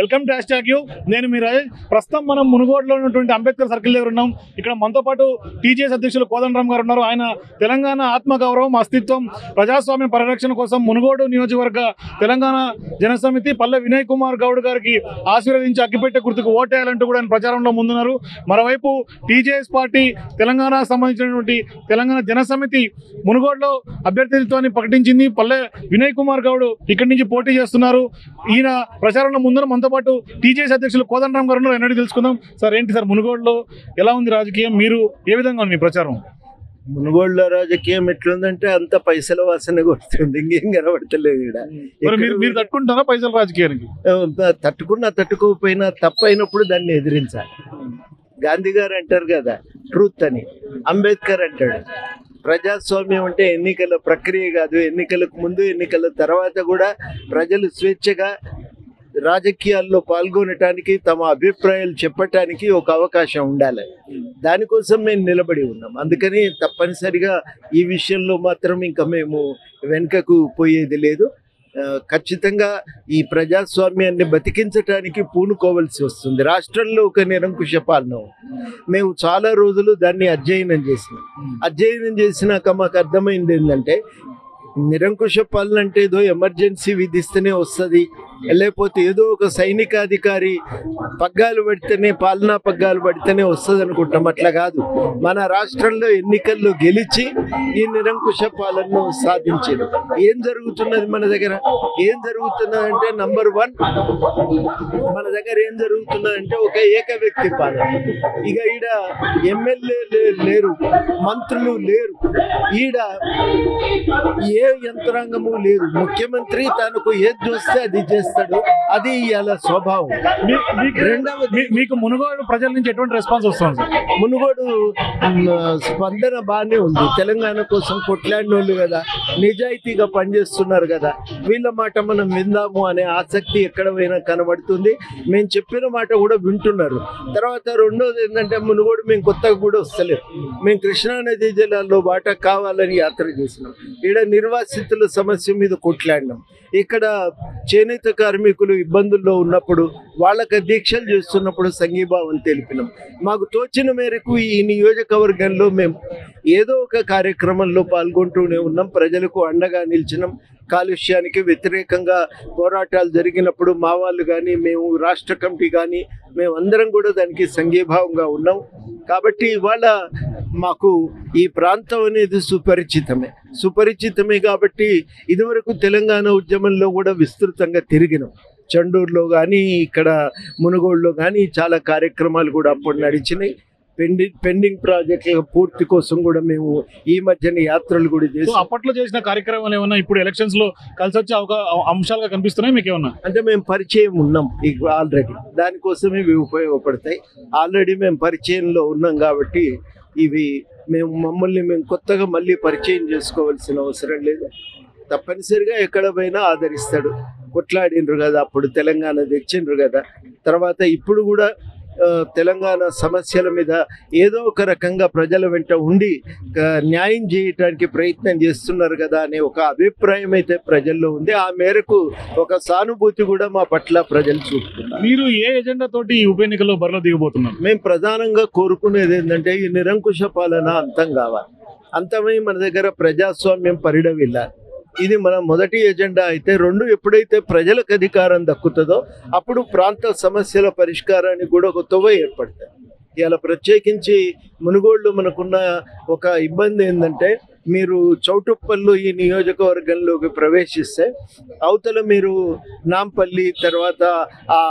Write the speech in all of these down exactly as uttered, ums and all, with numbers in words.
Welcome to hashtag you. నేను మీ రాజేష్. ప్రస్తుతం మనం మునుగోడులో ఉన్నటువంటి అంబేద్కర్ సర్కిల్ దగ్గర ఉన్నాం. ఇక్కడ మనతో పాటు టీజేఎస్ అధ్యక్షులు కోదండరామ్ గారు ఉన్నారు. ఆయన తెలంగాణ ఆత్మగౌరవం, అస్తిత్వం, ప్రజాస్వామ్య పరిరక్షణ కోసం మునుగోడు నియోజకవర్గ తెలంగాణ జనసమితి పల్లె వినయ్ కుమార్ గౌడ్ గారికి ఆశీర్వదించి అగ్గిపెట్టె గుర్తుకు ఓటేయాలంటూ కూడా ఆయన ప్రచారంలో ముందున్నారు. మరోవైపు టీజేఎస్ పార్టీ తెలంగాణకు సంబంధించినటువంటి తెలంగాణ జనసమితి మునుగోడులో అభ్యర్థిత్వాన్ని ప్రకటించింది. పల్లె వినయ్ కుమార్ గౌడ్ ఇక్కడి నుంచి పోటీ చేస్తున్నారు. ఈయన ప్రచారంలో ముందర మనతో పాటు టీజేఎస్ అధ్యక్షులు కోదండరామ్ గారు ఎన్నడూ తెలుసుకుందాం. సార్, ఏంటి సార్ మునుగోడులో ఎలా ఉంది రాజకీయం? మీరు ఏ విధంగా ఉంది మీ ప్రచారం? మునుగోడులో రాజకీయం ఎట్లుందంటే అంత పైసల వాసన కొడుతుంది, ఇంకేం కనబడతలేదు. ఇక్కడ మీరు తట్టుకుంటారా పైసల రాజకీయానికి? తట్టుకున్నా తట్టుకోకపోయినా తప్పైనప్పుడు దాన్ని ఎదిరించాలి. గాంధీ గారు అంటారు కదా ట్రూత్ అని, అంబేద్కర్ అంటాడు ప్రజాస్వామ్యం అంటే ఎన్నికల ప్రక్రియ కాదు, ఎన్నికలకు ముందు ఎన్నికల తర్వాత కూడా ప్రజలు స్వేచ్ఛగా రాజకీయాల్లో పాల్గొనటానికి, తమ అభిప్రాయాలు చెప్పటానికి ఒక అవకాశం ఉండాలి. దానికోసం మేము నిలబడి ఉన్నాం. అందుకని తప్పనిసరిగా ఈ విషయంలో మాత్రం ఇంకా మేము వెనుకకు పోయేది లేదు. ఖచ్చితంగా ఈ ప్రజాస్వామ్యాన్ని బతికించడానికి పూనుకోవలసి వస్తుంది. రాష్ట్రంలో ఒక నిరంకుశ పాలన, మేము చాలా రోజులు దాన్ని అధ్యయనం చేసినాం. అధ్యయనం చేసినాక మాకు అర్థమైంది ఏంటంటే, నిరంకుశ పాలన అంటే ఏదో ఎమర్జెన్సీ విధిస్తేనే వస్తుంది, లేకపోతే ఏదో ఒక సైనికాధికారి పగ్గాలు పడితేనే, పాలనా పగ్గాలు పడితేనే వస్తుంది అనుకుంటాం. అట్లా కాదు. మన రాష్ట్రంలో ఎన్నికల్లో గెలిచి ఈ నిరంకుశ పాలనను సాధించారు. ఏం జరుగుతున్నది మన దగ్గర? ఏం జరుగుతున్నదంటే నంబర్ వన్, మన దగ్గర ఏం జరుగుతున్నదంటే ఒక ఏక వ్యక్తి పాలన. ఇక ఈడ ఎమ్మెల్యేలు లేరు, మంత్రులు లేరు, ఈడ ఏ యంత్రాంగము లేదు. ముఖ్యమంత్రి తనకు ఏది చూస్తే అది చేస్తాడు. అది ఇవాళ స్వభావం. రెండవది, మీకు మునుగోడు ప్రజల నుంచి ఎటువంటి రెస్పాన్స్ వస్తుంది? మునుగోడు స్పందన బాగానే ఉంది. తెలంగాణ కోసం కొట్లాడిన వాళ్ళు కదా, నిజాయితీగా పనిచేస్తున్నారు కదా, వీళ్ళ మాట మనం విందాము అనే ఆసక్తి ఎక్కడ పోయినా కనబడుతుంది. మేము చెప్పిన మాట కూడా వింటున్నారు. తర్వాత రెండోది ఏంటంటే, మునుగోడు మేము కొత్తగా కూడా వస్తలేము. మేము కృష్ణానదీ జిల్లాలో బాట కావాలని యాత్ర చేసినాం. ఈడ నిర్వాసితుల సమస్య మీద కొట్లాడినాం. ఇక్కడ చేనేత కార్మికులు ఇబ్బందుల్లో ఉన్నప్పుడు, వాళ్ళకి దీక్షలు చేస్తున్నప్పుడు సంఘీభావం తెలిపినాం. మాకు తోచిన మేరకు ఈ నియోజకవర్గంలో మేము ఏదో ఒక కార్యక్రమంలో పాల్గొంటూనే ఉన్నాం. ప్రజలకు అండగా నిలిచినాం. కాలుష్యానికి వ్యతిరేకంగా పోరాటాలు జరిగినప్పుడు మా వాళ్ళు కానీ, మేము రాష్ట్ర కమిటీ కానీ, మేమందరం కూడా దానికి సంఘీభావంగా ఉన్నాం. కాబట్టి ఇవాళ మాకు ఈ ప్రాంతం అనేది సుపరిచితమే సుపరిచితమే కాబట్టి ఇదివరకు తెలంగాణ ఉద్యమంలో కూడా విస్తృతంగా తిరిగినాం. చండూరులో కానీ, ఇక్కడ మునుగోడులో కానీ చాలా కార్యక్రమాలు కూడా అప్పుడు నడిచినాయి. పెండింగ్ పెండింగ్ ప్రాజెక్టుల పూర్తి కోసం కూడా మేము ఈ మధ్యన యాత్రలు కూడా చేసి, అప్పట్లో చేసిన కార్యక్రమాలు ఏమన్నా ఇప్పుడు ఎలక్షన్స్ లో కలిసి వచ్చే అంశాలుగా కనిపిస్తున్నాయి మీకు ఏమన్నా? అంటే మేము పరిచయం ఉన్నాం ఆల్రెడీ, దానికోసమే ఇవి ఉపయోగపడతాయి. ఆల్రెడీ మేము పరిచయంలో ఉన్నాం కాబట్టి ఇవి మేము మమ్మల్ని మేము కొత్తగా మళ్ళీ పరిచయం చేసుకోవాల్సిన అవసరం లేదు. తప్పనిసరిగా ఎక్కడ పోయినా ఆదరిస్తాడు. కొట్లాడినరు కదా, అప్పుడు తెలంగాణ తెచ్చిండ్రు కదా, తర్వాత ఇప్పుడు కూడా తెలంగాణ సమస్యల మీద ఏదో ఒక రకంగా ప్రజల వెంట ఉండి న్యాయం చేయడానికి ప్రయత్నం చేస్తున్నారు కదా అనే ఒక అభిప్రాయం అయితే ప్రజల్లో ఉంది. ఆ మేరకు ఒక సానుభూతి కూడా మా పట్ల ప్రజలు చూపుతున్నారు. మీరు ఏ ఎజెండా తోటి ఈ ఉప ఎన్నికల్లో బరిలో దిగబోతున్నారు? మేము ప్రధానంగా కోరుకునేది ఏంటంటే, ఈ నిరంకుశ పాలన అంతం కావాలి. అంతమై మన దగ్గర ప్రజాస్వామ్యం పరిడవిల్లాలి. ఇది మన మొదటి ఎజెండా అయితే, రెండు ఎప్పుడైతే ప్రజలకు అధికారం దక్కుతుందో అప్పుడు ప్రాంత సమస్యల పరిష్కారానికి కూడా ఒక తొవ్వ ఏర్పడుతుంది. ఇలా ప్రత్యేకించి మునుగోడులో మనకున్న ఒక ఇబ్బంది ఏంటంటే, మీరు చౌటుప్పల్లో ఈ నియోజకవర్గంలోకి ప్రవేశిస్తే అవతల మీరు నాంపల్లి తర్వాత ఆ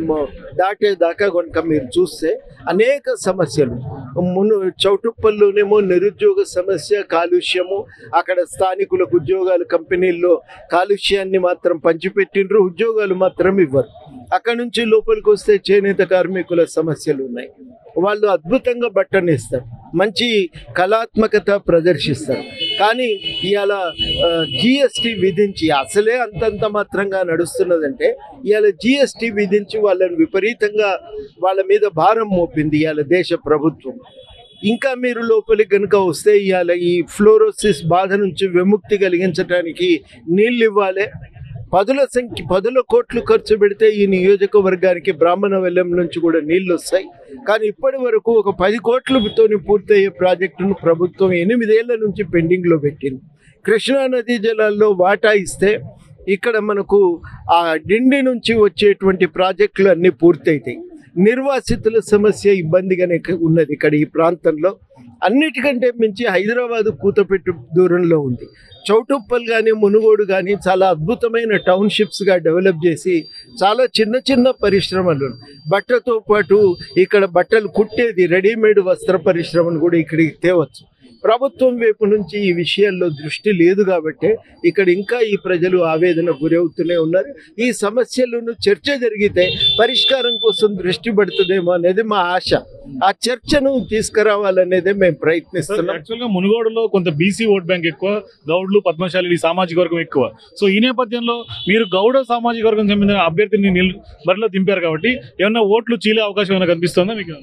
దాటేదాకా కనుక మీరు చూస్తే అనేక సమస్యలు. మును చౌటుప్పల్లోనేమో నిరుద్యోగ సమస్య, కాలుష్యము, అక్కడ స్థానికులకు ఉద్యోగాలు, కంపెనీల్లో కాలుష్యాన్ని మాత్రం పంచిపెట్టిండ్రు, ఉద్యోగాలు మాత్రం ఇవ్వరు. అక్కడ నుంచి లోపలికి వస్తే చేనేత కార్మికుల సమస్యలు ఉన్నాయి. వాళ్ళు అద్భుతంగా బట్టనేస్తారు, మంచి కళాత్మకత ప్రదర్శిస్తారు. కానీ ఇవాళ జిఎస్టీ విధించి, అసలే అంతంత మాత్రంగా నడుస్తున్నదంటే ఇవాళ జిఎస్టీ విధించి వాళ్ళని విపరీతంగా వాళ్ళ మీద భారం మోపింది ఇవాళ దేశ ప్రభుత్వం. ఇంకా మీరు లోపలికి కనుక వస్తే ఇవాళ ఈ ఫ్లోరోసిస్ బాధ నుంచి విముక్తి కలిగించడానికి నీళ్ళు ఇవ్వాలి, పదుల సంఖ్య పదుల కోట్లు ఖర్చు పెడితే ఈ నియోజకవర్గానికి బ్రాహ్మణ వెల్లం నుంచి కూడా నీళ్లు వస్తాయి. కానీ ఇప్పటి వరకు ఒక పది కోట్లతో పూర్తయ్యే ప్రాజెక్టును ప్రభుత్వం ఎనిమిదేళ్ల నుంచి పెండింగ్లో పెట్టింది. కృష్ణా నదీ జలాల్లో వాటా ఇస్తే ఇక్కడ మనకు ఆ డిండి నుంచి వచ్చేటువంటి ప్రాజెక్టులు అన్నీ పూర్తయితాయి. నిర్వాసితుల సమస్య ఇబ్బందిగానే ఉన్నది ఇక్కడ ఈ ప్రాంతంలో. అన్నిటికంటే మించి హైదరాబాదు కూతపెట్టు దూరంలో ఉంది. చౌటుప్పల్ కానీ మునుగోడు కానీ చాలా అద్భుతమైన టౌన్షిప్స్గా డెవలప్ చేసి చాలా చిన్న చిన్న పరిశ్రమలు, బట్టతో పాటు ఇక్కడ బట్టలు కుట్టేది రెడీమేడ్ వస్త్ర పరిశ్రమను కూడా ఇక్కడికి తేవచ్చు. ప్రభుత్వం వైపు నుంచి ఈ విషయాల్లో దృష్టి లేదు కాబట్టి ఇక్కడ ఇంకా ఈ ప్రజలు ఆవేదన గురవుతూనే ఉన్నారు. ఈ సమస్యలను చర్చ జరిగితే పరిష్కారం కోసం దృష్టి పడుతుందేమో అనేది మా ఆశ. ఆ చర్చను తీసుకురావాలనేదే మేము ప్రయత్నిస్తున్నాం. యాక్చువల్గా మునుగోడులో కొంత బీసీ ఓట్ బ్యాంక్ ఎక్కువ, గౌడ్లు పద్మశాలి సామాజిక వర్గం ఎక్కువ. సో ఈ నేపథ్యంలో మీరు గౌడ సామాజిక వర్గం చెందిన అభ్యర్థిని నిల్ బరిలో దింపారు కాబట్టి ఏమన్నా ఓట్లు చీలే అవకాశం ఏమైనా కనిపిస్తుందా మీకు?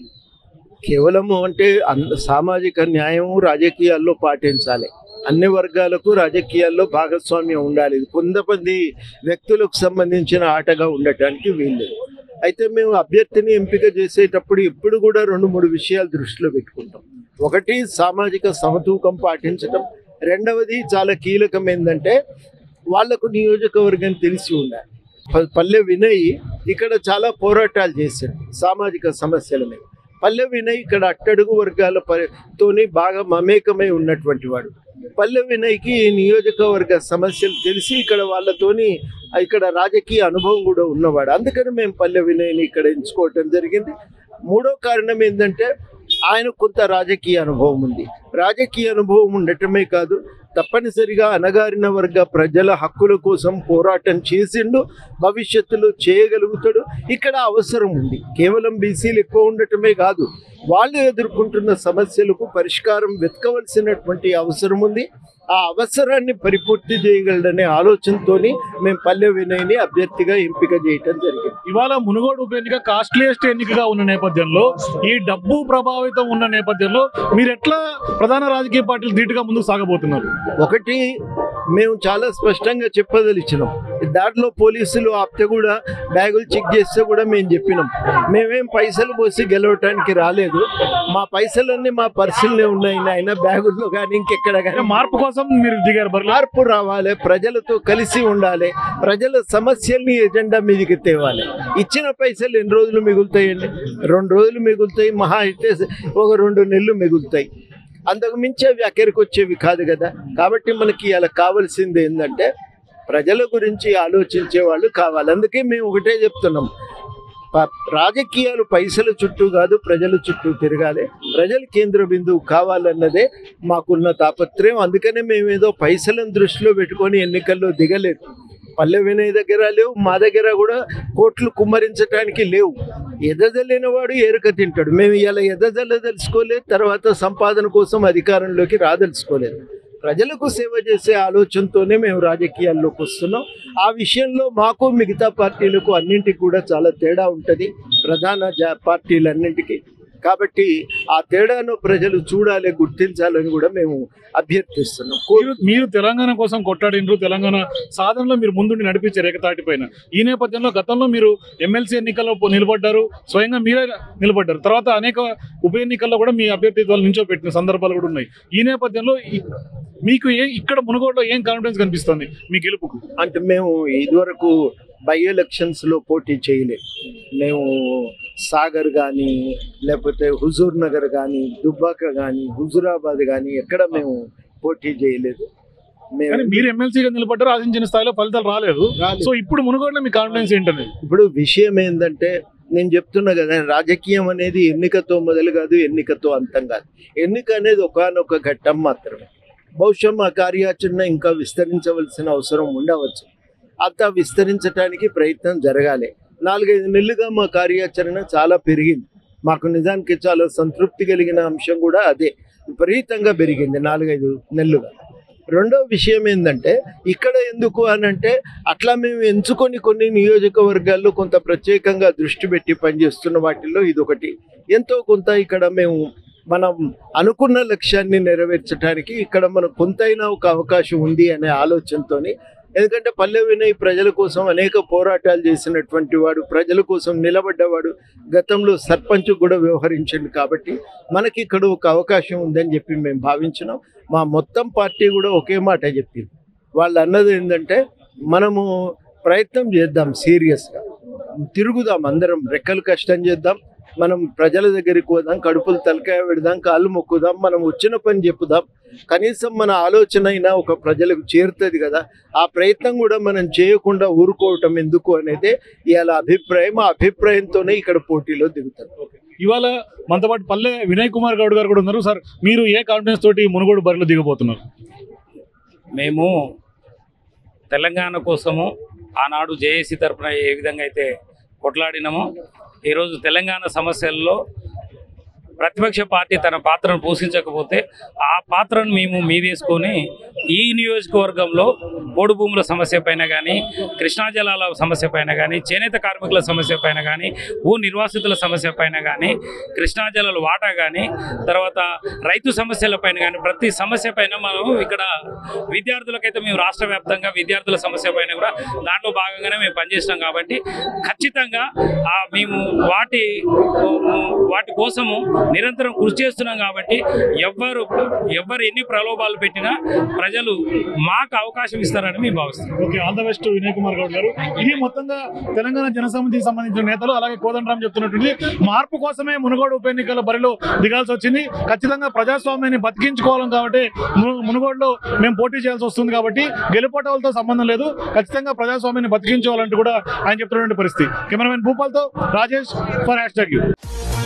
కేవలము అంటే అన్న సామాజిక న్యాయము రాజకీయాల్లో పాటించాలి. అన్ని వర్గాలకు రాజకీయాల్లో భాగస్వామ్యం ఉండాలి. కొంతమంది వ్యక్తులకు సంబంధించిన ఆటగా ఉండటానికి వీల్లేదు. అయితే మేము అభ్యర్థిని ఎంపిక చేసేటప్పుడు ఎప్పుడు కూడా రెండు మూడు విషయాలు దృష్టిలో పెట్టుకుంటాం. ఒకటి, సామాజిక సమతూకం పాటించడం. రెండవది చాలా కీలకం ఏంటంటే వాళ్లకు నియోజకవర్గం తెలిసి ఉండాలి. పల్లె వినయ్ ఇక్కడ చాలా పోరాటాలు చేశాడు సామాజిక సమస్యల మీద. పల్లె వినయ్ ఇక్కడ అట్టడుగు వర్గాల తోని బాగా మమేకమై ఉన్నటువంటి వాడు. పల్లె వినయ్కి నియోజకవర్గ సమస్యలు తెలిసి ఇక్కడ వాళ్ళతోని ఇక్కడ రాజకీయ అనుభవం కూడా ఉన్నవాడు. అందుకని మేము పల్లె వినయ్ని ఇక్కడ ఎంచుకోవటం జరిగింది. మూడో కారణం ఏంటంటే ఆయన కొంత రాజకీయ అనుభవం ఉంది. రాజకీయ అనుభవం ఉండటమే కాదు, తప్పనిసరిగా అణగారిన వర్గ ప్రజల హక్కుల కోసం పోరాటం చేసిండు, భవిష్యత్తులో చేయగలుగుతాడు. ఇక్కడ అవసరం ఉంది. కేవలం బీసీలు ఎక్కువ ఉండటమే కాదు, వాళ్ళు ఎదుర్కొంటున్న సమస్యలకు పరిష్కారం వెతకవలసినటువంటి అవసరం ఉంది. ఆ అవసరాన్ని పరిపూర్తి చేయగలడనే ఆలోచనతో మేము పల్లె వినయ్ని అభ్యర్థిగా ఎంపిక చేయటం జరిగింది. ఇవాళ మునుగోడు ఉప ఎన్నిక కాస్ట్లీయెస్ట్ ఎన్నికగా ఉన్న నేపథ్యంలో, ఈ డబ్బు ప్రభావితం ఉన్న నేపథ్యంలో మీరు ఎట్లా ప్రధాన రాజకీయ పార్టీలు ధీటుగా ముందుకు సాగబోతున్నారు? ఒకటి, మేము చాలా స్పష్టంగా చెప్పదలిచినాం. దాంట్లో పోలీసులు ఆపితే కూడా బ్యాగులు చెక్ చేస్తే కూడా మేము చెప్పినాం, మేమేం పైసలు పోసి గెలవటానికి రాలేదు, మా పైసలన్నీ మా పర్సులనే ఉన్నాయి నాయన, బ్యాగుల్లో కానీ ఇంకెక్కడ కానీ. మార్పు కోసం మీరు దిగారు. మార్పు రావాలి, ప్రజలతో కలిసి ఉండాలి, ప్రజల సమస్యల్ని ఎజెండా మీదకి తేవాలి. ఇచ్చిన పైసలు ఎన్ని రోజులు మిగులుతాయండి? రెండు రోజులు మిగులుతాయి, మహా అయితే ఒక రెండు నెలలు మిగులుతాయి. అంతకు మించి అవి అక్కడికి వచ్చేవి కాదు కదా. కాబట్టి మనకి అలా కావాల్సింది ఏంటంటే ప్రజల గురించి ఆలోచించే వాళ్ళు కావాలి. అందుకే మేము ఒకటే చెప్తున్నాం, రాజకీయాలు పైసల చుట్టూ కాదు, ప్రజల చుట్టూ తిరగాలి, ప్రజల కేంద్ర బిందువు కావాలన్నదే మాకున్న తాపత్రయం. అందుకనే మేము ఏదో పైసలను దృష్టిలో పెట్టుకొని ఎన్నికల్లో దిగలేదు. పల్లె వినయ్ దగ్గర లేవు, మా దగ్గర కూడా కోట్లు కుమ్మరించడానికి లేవు. ఎదజల్లిన వాడు ఏరుక తింటాడు. మేము ఇలా ఎదజల్ల తెలుసుకోలేదు, తర్వాత సంపాదన కోసం అధికారంలోకి రాదలుచుకోలేదు. ప్రజలకు సేవ చేసే ఆలోచనతోనే మేము రాజకీయాల్లోకి వస్తున్నాం. ఆ విషయంలో మాకు మిగతా పార్టీలకు అన్నింటికి కూడా చాలా తేడా ఉంటుంది, ప్రధాన పార్టీలన్నింటికి. కాబట్టి ఆ తేడాను ప్రజలు చూడాలి, గుర్తించాలని కూడా మేము అభ్యర్థిస్తున్నాం. మీరు తెలంగాణ కోసం కొట్లాడినరు, తెలంగాణ సాధనలో మీరు ముందుండి నడిపించారు ఏకతాటి పైన. ఈ నేపథ్యంలో గతంలో మీరు ఎమ్మెల్సీ ఎన్నికల్లో నిలబడ్డారు, స్వయంగా మీరే నిలబడ్డారు. తర్వాత అనేక ఉప ఎన్నికల్లో కూడా మీ అభ్యర్థిత్వాలు నిల్చోబెట్టిన సందర్భాలు కూడా ఉన్నాయి. ఈ నేపథ్యంలో మీకు ఏ ఇక్కడ మునుగోడులో ఏం కాన్ఫిడెన్స్ కనిపిస్తుంది మీ గెలుపుకు? అంటే మేము ఇదివరకు బై ఎలక్షన్స్లో పోటీ చేయలేదు. మేము సాగర్ కానీ, లేకపోతే హుజూర్ నగర్ కానీ, దుబ్బాక కానీ, హుజూరాబాద్ కానీ ఎక్కడ మేము పోటీ చేయలేదు. మీరు ఎమ్మెల్సీగా నిలబడ్డారు, ఆశించిన స్థాయిలో ఫలితాలు రాలేదు. సో ఇప్పుడు మునుగోడులో మీ కాన్ఫిడెన్స్ ఏంటంటే? ఇప్పుడు విషయం ఏంటంటే నేను చెప్తున్నా కదా, రాజకీయం అనేది ఎన్నికతో మొదలు కాదు, ఎన్నికతో అంతం కాదు. ఎన్నిక అనేది ఒకానొక ఘట్టం మాత్రమే. బహుశా మా కార్యాచరణ ఇంకా విస్తరించవలసిన అవసరం ఉండవచ్చు. అంతా విస్తరించడానికి ప్రయత్నం జరగాలి. నాలుగైదు నెలలుగా మా కార్యాచరణ చాలా పెరిగింది. మాకు నిజానికి చాలా సంతృప్తి కలిగిన అంశం కూడా అదే, విపరీతంగా పెరిగింది నాలుగైదు నెలలుగా. రెండో విషయం ఏంటంటే ఇక్కడ ఎందుకు అనంటే అట్లా మేము ఎంచుకొని కొన్ని నియోజకవర్గాల్లో కొంత ప్రత్యేకంగా దృష్టి పెట్టి పనిచేస్తున్న వాటిల్లో ఇదొకటి. ఎంతో కొంత ఇక్కడ మేము మనం అనుకున్న లక్ష్యాన్ని నెరవేర్చడానికి ఇక్కడ మనకు కొంతైనా ఒక అవకాశం ఉంది అనే ఆలోచనతోని ఎందుకంటే పల్లె వినయ్ ప్రజల కోసం అనేక పోరాటాలు చేసినటువంటి వాడు, ప్రజల కోసం నిలబడ్డవాడు, గతంలో సర్పంచ్ కూడా వ్యవహరించిండు. కాబట్టి మనకి ఇక్కడ ఒక అవకాశం ఉందని చెప్పి మేము భావించినాం. మా మొత్తం పార్టీ కూడా ఒకే మాట చెప్పింది. వాళ్ళు అన్నది ఏంటంటే మనము ప్రయత్నం చేద్దాం, సీరియస్గా తిరుగుదాం, అందరం రెక్కలు కష్టం చేద్దాం, మనం ప్రజల దగ్గరికి పోదాం, కడుపులు తలకాయ పెడదాం, కాళ్ళు మొక్కుదాం, మనం వచ్చిన పని చెప్పుదాం, కనీసం మన ఆలోచన అయినా ఒక ప్రజలకు చేరుతుంది కదా, ఆ ప్రయత్నం కూడా మనం చేయకుండా ఊరుకోవటం ఎందుకు అనేది ఇవాళ అభిప్రాయం. ఆ అభిప్రాయంతోనే ఇక్కడ పోటీలో దిగుతారు. ఇవాళ మనతో పాటు పల్లె వినయ్ కుమార్ గౌడ్ గారు కూడా ఉన్నారు. సార్, మీరు ఏ కాన్ఫిడెన్స్ తోటి మునుగోడు బరిలో దిగబోతున్నారు? మేము తెలంగాణ కోసము ఆనాడు జేఏసీ తరఫున ఏ విధంగా అయితే కొట్లాడినామో, ఈరోజు తెలంగాణ సమస్యల్లో ప్రతిపక్ష పార్టీ తన పాత్రను పోషించకపోతే ఆ పాత్రను మేము మీదేసుకొని ఈ నియోజకవర్గంలో పోడు భూముల సమస్య పైన కానీ, కృష్ణా జలాల సమస్య పైన కానీ, చేనేత కార్మికుల సమస్య పైన కానీ, భూ నిర్వాసితుల సమస్య పైన కానీ, కృష్ణా జలాల వాటా కానీ, తర్వాత రైతు సమస్యల పైన కానీ, ప్రతి సమస్య పైన మనం ఇక్కడ విద్యార్థులకైతే మేము రాష్ట్ర వ్యాప్తంగా విద్యార్థుల సమస్య పైన కూడా దాంట్లో భాగంగానే మేము పనిచేసినాం. కాబట్టి ఖచ్చితంగా మేము వాటి వాటి కోసము నిరంతరం కృషి చేస్తున్నాం. కాబట్టి ఎవ్వరు ఎవ్వరు ఎన్ని ప్రలోభాలు పెట్టినా ప్రజలు మాకు అవకాశం ఇస్తారని మేము భావిస్తున్నాం. Okay, all the best Vinay Kumar Goud garu. ఇది మొత్తంగా తెలంగాణ జనసమితికి సంబంధించిన నేతలు, అలాగే కోదండరాం చెప్తున్నటువంటి మార్పు కోసమే మునుగోడు ఉప ఎన్నికల బరిలో దిగాల్సి వచ్చింది. ఖచ్చితంగా ప్రజాస్వామ్యాన్ని బతికించుకోవాలి కాబట్టి మునుగోడులో మేము పోటీ చేయాల్సి వస్తుంది. కాబట్టి గెలుపోటలతో సంబంధం లేదు, ఖచ్చితంగా ప్రజాస్వామ్యాన్ని బతికించుకోవాలంటూ కూడా ఆయన చెప్తున్నటువంటి పరిస్థితి. కెమెరామెన్ భూపాల్తో Rajesh for hashtag you.